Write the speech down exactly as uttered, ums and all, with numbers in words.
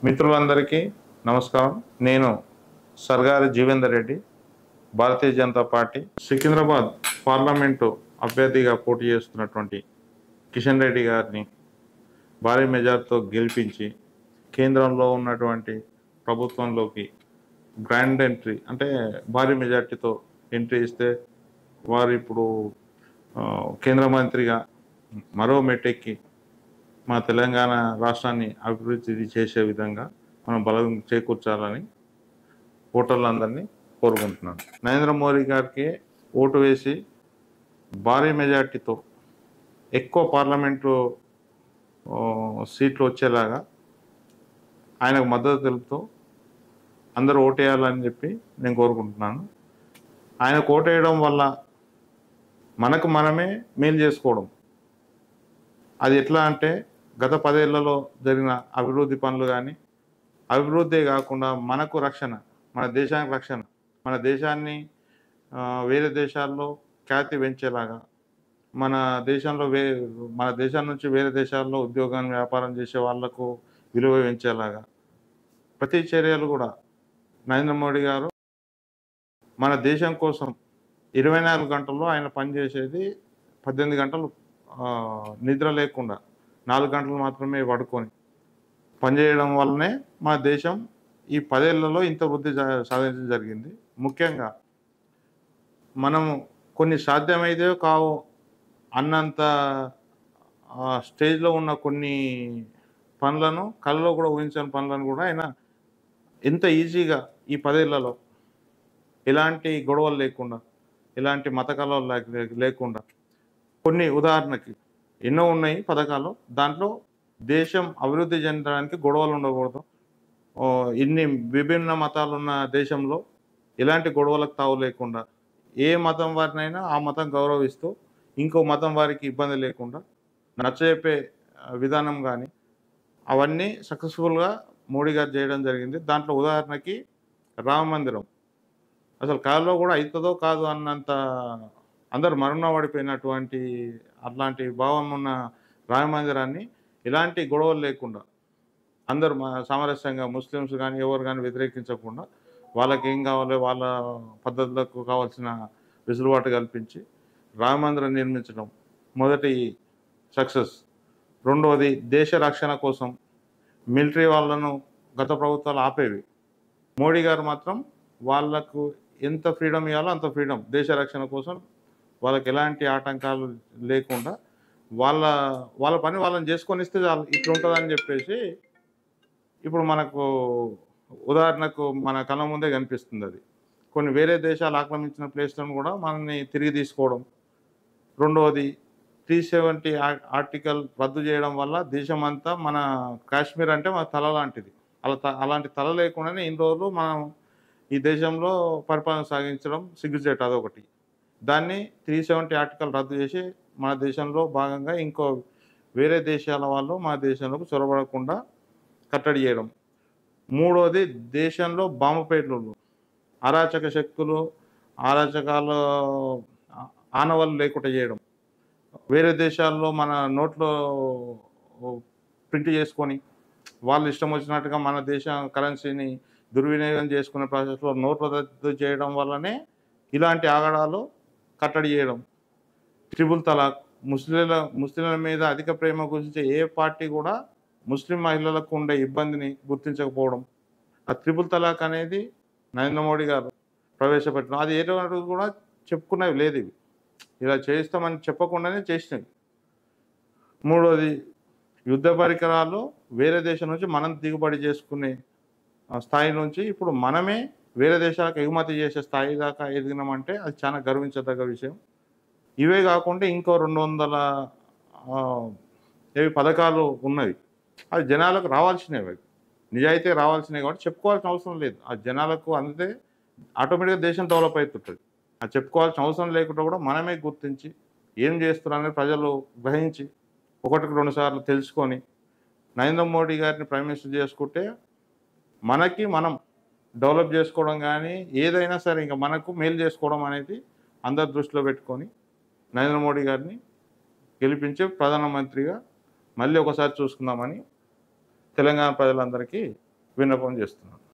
మిత్రులందరికీ నమస్కారం. నేను సర్గారి జీవేందర్ రెడ్డి, భారతీయ జనతా పార్టీ సికింద్రాబాద్ పార్లమెంటు అభ్యర్థిగా పోటీ చేస్తున్నటువంటి కిషన్ రెడ్డి గారిని భారీ మెజార్టీతో గెలిపించి కేంద్రంలో ఉన్నటువంటి ప్రభుత్వంలోకి గ్రాండ్ ఎంట్రీ అంటే భారీ మెజార్టీతో ఎంట్రీ ఇస్తే వారు ఇప్పుడు కేంద్ర మంత్రిగా మరో మెట్టెక్కి మా తెలంగాణ రాష్ట్రాన్ని అభివృద్ధి చేసే విధంగా మనం బలం చేకూర్చాలని ఓటర్లందరినీ కోరుకుంటున్నాను. నరేంద్ర మోడీ గారికి ఓటు వేసి భారీ మెజార్టీతో ఎక్కువ పార్లమెంటు సీట్లు వచ్చేలాగా ఆయనకు మద్దతు తెలుపుతూ అందరూ ఓటేయాలని చెప్పి నేను కోరుకుంటున్నాను. ఆయనకు ఓటేయడం వల్ల మనకు మనమే మేలు చేసుకోవడం. అది ఎట్లా అంటే గత పదేళ్లలో జరిగిన అభివృద్ధి పనులు కానీ, అభివృద్ధి కాకుండా మనకు రక్షణ, మన దేశానికి రక్షణ, మన దేశాన్ని వేరే దేశాల్లో ఖ్యాతి పెంచేలాగా, మన దేశంలో వే మన దేశం నుంచి వేరే దేశాల్లో ఉద్యోగాన్ని వ్యాపారం చేసే వాళ్లకు విలువ పెంచేలాగా ప్రతి చర్యలు కూడా నరేంద్ర మోడీ గారు మన దేశం కోసం ఇరవై నాలుగు గంటల్లో ఆయన పనిచేసేది పద్దెనిమిది గంటలు నిద్ర లేకుండా నాలుగు గంటలు మాత్రమే పడుకొని పనిచేయడం వల్లనే మన దేశం ఈ పదేళ్లలో ఇంత వృద్ధి సాధించడం జరిగింది. ముఖ్యంగా మనము కొన్ని సాధ్యమైతే కావు అన్నంత స్టేజ్లో ఉన్న కొన్ని పనులను, కళ్ళలో కూడా ఊహించని పనులను కూడా ఆయన ఎంత ఈజీగా ఈ పదేళ్లలో ఎలాంటి గొడవలు లేకుండా, ఎలాంటి మత కలవలు లేకుండా, కొన్ని ఉదాహరణకి ఎన్నో ఉన్నాయి పథకాలు, దాంట్లో దేశం అభివృద్ధి చెందడానికి గొడవలు ఉండకూడదు. ఇన్ని విభిన్న మతాలు ఉన్న దేశంలో ఎలాంటి గొడవలకు తావు లేకుండా, ఏ మతం వారినైనా ఆ మతం గౌరవిస్తూ ఇంకో మతం వారికి ఇబ్బంది లేకుండా నచ్చజెప్పే విధానం కానీ అవన్నీ సక్సెస్ఫుల్గా మోడీ గారు చేయడం జరిగింది. దాంట్లో ఉదాహరణకి రామ మందిరం అసలు కాలంలో కూడా అవుతుందో కాదు అన్నంత అందరు మరుణ పడిపోయినటువంటి అట్లాంటి భావం ఉన్న రామ మందిరాన్ని ఎలాంటి గొడవలు లేకుండా అందరు సామరస్యంగా ముస్లిమ్స్ కానీ ఎవరు కానీ వ్యతిరేకించకుండా వాళ్ళకి ఏం కావాలో వాళ్ళ పద్ధతులకు కావాల్సిన వెసులుబాటు కల్పించి రామ మందిరం నిర్మించడం మొదటి సక్సెస్. రెండవది దేశ రక్షణ కోసం మిలిటరీ వాళ్ళను గత ప్రభుత్వాలు ఆపేవి, మోడీ గారు మాత్రం వాళ్లకు ఎంత ఫ్రీడమ్ ఇవ్వాలో అంత ఫ్రీడమ్ దేశ రక్షణ కోసం వాళ్ళకి ఎలాంటి ఆటంకాలు లేకుండా వాళ్ళ వాళ్ళ పని వాళ్ళని చేసుకొని ఇస్తే చాలు ఇట్లా ఉంటుందని చెప్పేసి ఇప్పుడు మనకు ఉదాహరణకు మన కళ్ళ ముందే కనిపిస్తుంది. అది కొన్ని వేరే దేశాలు ఆక్రమించిన ప్లేస్లను కూడా మనల్ని తిరిగి తీసుకోవడం. రెండవది త్రీ సెవెంటీ ఆర్టికల్ రద్దు చేయడం వల్ల దేశమంతా మన కాశ్మీర్ అంటే మన తల లాంటిది, అలా అలాంటి తల లేకుండానే ఇన్ని రోజులు మనం ఈ దేశంలో పరిపాలన సాగించడం సిగ్గుచేటు. అదొకటి. దాన్ని త్రీ సెవెంటీ ఆర్టికల్ రద్దు చేసి మన దేశంలో భాగంగా ఇంకో వేరే దేశాల వాళ్ళు మన దేశంలోకి చొరబడకుండా కట్టడి చేయడం. మూడోది దేశంలో బాంబు పేలుళ్ళు, అరాచక శక్తులు, అరాచకాలు ఆనవాళ్ళు లేకుండా చేయడం. వేరే దేశాల్లో మన నోట్లో ప్రింట్ చేసుకొని వాళ్ళు ఇష్టం వచ్చినట్టుగా మన దేశ కరెన్సీని దుర్వినియోగం చేసుకునే ప్రాసెస్లో నోట్లు రద్దు చేయడం వల్లనే ఇలాంటి ఆగడాలు కట్టడి చేయడం. ట్రిపుల్ తలాక్, ముస్లింల ముస్లింల మీద అధిక ప్రేమ గురించి ఏ పార్టీ కూడా ముస్లిం మహిళలకు ఉండే ఇబ్బందిని గుర్తించకపోవడం. ఆ ట్రిపుల్ తలాక్ అనేది నరేంద్ర మోడీ గారు ప్రవేశపెట్టడం, అది ఏ రోజు కూడా చెప్పుకునేవి లేదు. ఇవి ఇలా చేస్తామని చెప్పకుండానే చేసినవి. మూడోది యుద్ధ పరికరాలు వేరే దేశం నుంచి మనం దిగుబడి చేసుకునే స్థాయి నుంచి ఇప్పుడు మనమే వేరే దేశాలకు ఎగుమతి చేసే స్థాయి దాకా ఎదిగినామంటే అది చాలా గర్వించదగ్గ విషయం. ఇవే కాకుండా ఇంకో రెండు వందల ఏవి పథకాలు ఉన్నవి, అవి జనాలకు రావాల్సినవి, నిజాయితీ రావాల్సినవి కాబట్టి చెప్పుకోవాల్సిన అవసరం లేదు. ఆ జనాలకు అందితే ఆటోమేటిక్గా దేశం డెవలప్ అవుతుంటుంది. అది చెప్పుకోవాల్సిన అవసరం లేకుండా కూడా మనమే గుర్తించి ఏం చేస్తున్నారని ప్రజలు గ్రహించి ఒకటికి రెండు సార్లు తెలుసుకొని నరేంద్ర మోడీ గారిని ప్రైమ్ మినిస్టర్ చేసుకుంటే మనకి మనం డెవలప్ చేసుకోవడం కానీ ఏదైనా సరే ఇంకా మనకు మేలు చేసుకోవడం అనేది అందరి దృష్టిలో పెట్టుకొని నరేంద్ర మోడీ గారిని గెలిపించి ప్రధానమంత్రిగా మళ్ళీ ఒకసారి చూసుకుందామని తెలంగాణ ప్రజలందరికీ విన్నపం చేస్తున్నాను.